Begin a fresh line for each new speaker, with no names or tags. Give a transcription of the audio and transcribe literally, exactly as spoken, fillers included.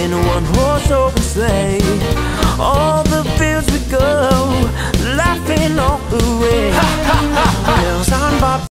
in a one-horse open sleigh. All the fields we go, laughing all the way. Bells on Bob